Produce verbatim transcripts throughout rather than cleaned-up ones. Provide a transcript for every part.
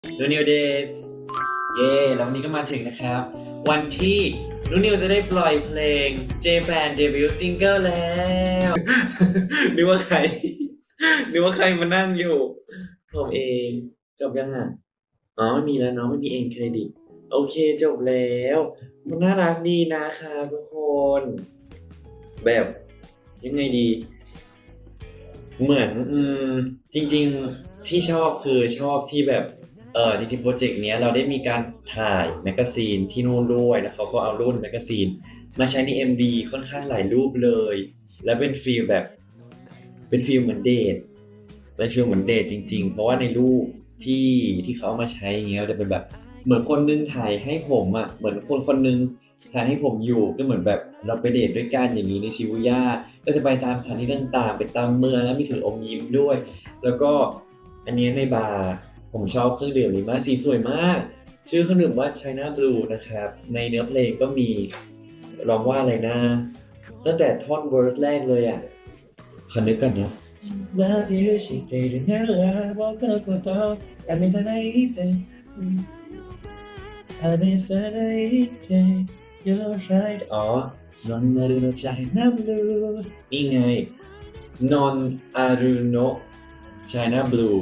นูนิวเดสเย่แล้ววันนี้ก็มาถึงนะครับ วันที่นูนิวจะได้ปล่อยเพลง J-Ban Debut Single แล้ว นึกว่าใคร นึกว่าใครมานั่งอยู่ผมเองจบยังอ่ะอ๋อไม่มีแล้วเนาะไม่มีเองเครดิตโอเคจบแล้วมันน่ารักดีนะครับทุกคน แบบยังไงดี เหมือนอืมจริงๆที่ชอบคือชอบที่แบบเออจริงๆโปรเจกต์เนี้ยเราได้มีการถ่ายแมกกาซีนที่นู่นด้วยแล้วเขาก็เอารุ่นแมกกาซีนมาใช้ใน เอ็ม วี ค่อนข้างหลายรูปเลยแล้วเป็นฟีลแบบเป็นฟีลเหมือนเดทเป็นฟีลเหมือนเดทจริงๆเพราะว่าในรูปที่ที่เขาเอามาใช้อย่างเงี้ยจะเป็นแบบเหมือนคนนึงถ่ายให้ผมอ่ะเหมือนคนคนนึงถ่ายให้ผมอยู่ก็เหมือนแบบเราไปเดทด้วยกันอย่างนี้ในชิบูย่า ก็จะไปตามสถานที่ต่างๆไปตามเมืองแล้วมีถืออมยิ้มด้วย แล้วก็อันนี้ในบาร์ผมชอบเครื่องดื่มนี้มากสีสวยมาก ชื่อเครื่องดื่มว่า China Blue นะครับ ในเนื้อเพลงก็มีร้องว่าอะไรนะตั้งแต่ท่อนเวอร์สแรกเลยอ่ะขอนึกกันเนาะว่าที่ฉันเจอในนั้นละบอกกับตัวต่อแต่ไม่ใช่ในแต่แต่ไม่ใช่ในแต่ you're right อ๋อ non aruno China Blue นี่ไง non aruno China Blue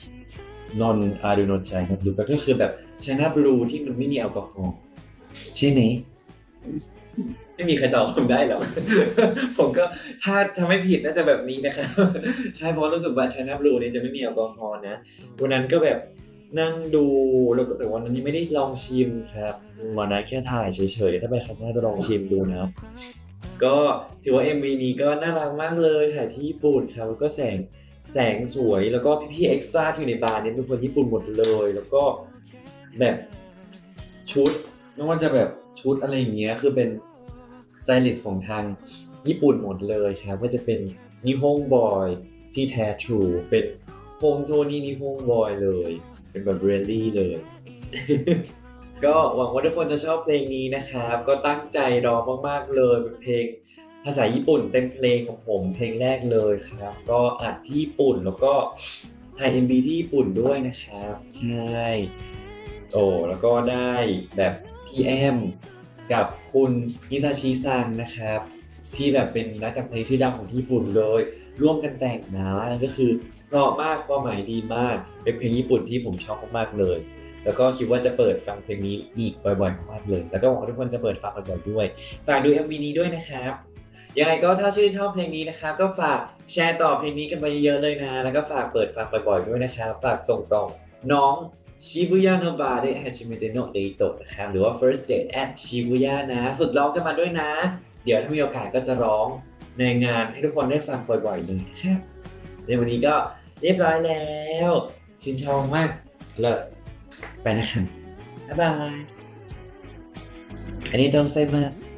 non aruno China Blue ก็คือแบบ China Blue ที่มันไม่มีแอลกอฮอล์ใช่ไหมไม่มีใครตอบผมได้หรอก ผมก็ถ้าทำไม่ผิดน่าจะแบบนี้นะครับ ใช่เพราะรู้สึกว่า China Blue นี่จะไม่มีแอลกอฮอล์นะวันนั้นก็แบบนั่งดูแล้วก็แต่วันนั้นนี่ไม่ได้ลองชิมครับวันนั้นแค่ถ่ายเฉยๆถ้าไปครั้งหน้าจะลองชิมดูนะก็ถือว่า เอ็ม วี นี้ก็น่ารักมากเลยถ่ายที่ญี่ปุ่นครับแล้วก็แสงแสงสวยแล้วก็พี่ๆเอ็กซ์ตร้าที่อยู่ในบาร์เนี่ยเป็นคนญี่ปุ่นหมดเลยแล้วก็แบบชุดไม่ว่าจะแบบชุดอะไรอย่างเงี้ยคือเป็นสไตลิสต์ของทางญี่ปุ่นหมดเลยครับก็จะเป็นนิฮงบอยที่แท้ทรูเป็นโฮงโจนี่นิฮงบอยเลยเป็นแบบเรลลี่เลย ก็หวังว่าทุกคนจะชอบเพลงนี้นะครับ ก็ตั้งใจร้องมากๆเลยเป็นเพลงภาษาญี่ปุ่นเต็มเพลงของผมเพลงแรกเลยครับ ก็อัดที่ญี่ปุ่นแล้วก็ถ่าย เอ็ม วี ที่ญี่ปุ่นด้วยนะครับใช่โอ้แล้วก็ได้แบบพี่แอมกับคุณฮิซาชิซังนะครับที่แบบเป็นนักแต่งเพลงชื่อดังของญี่ปุ่นเลยร่วมกันแต่งนะนั่นก็คือเพราะมากความหมายดีมากเป็นเพลงญี่ปุ่นที่ผมชอบมากๆเลย แล้วก็คิดว่าจะเปิดฟังเพลงนี้อีกบ่อยๆมากเลย แล้วก็หวังว่าทุกคนจะเปิดฟังบ่อยๆด้วย ฝากดู เอ็ม วี นี้ด้วยนะครับ ยังไงก็ถ้าชื่นชอบเพลงนี้นะครับก็ฝากแชร์ต่อเพลงนี้กันไปเยอะๆเลยนะ แล้วก็ฝากเปิดฟังบ่อยๆด้วยนะครับ ฝากส่งต่อน้องชิบุย่าโนบะで初めてのデートนะครับ หรือว่า first date at Shibuya นะฝึกร้องกันมาด้วยนะ เดี๋ยวถ้ามีโอกาสก็จะร้องในงานให้ทุกคนได้ฟังบ่อยๆเลยนะครับในวันนี้ก็เรียบร้อยแล้วชื่นชอบมากเลิศไปนะครับบ๊ายบายอันนี้ต้องใส่มาส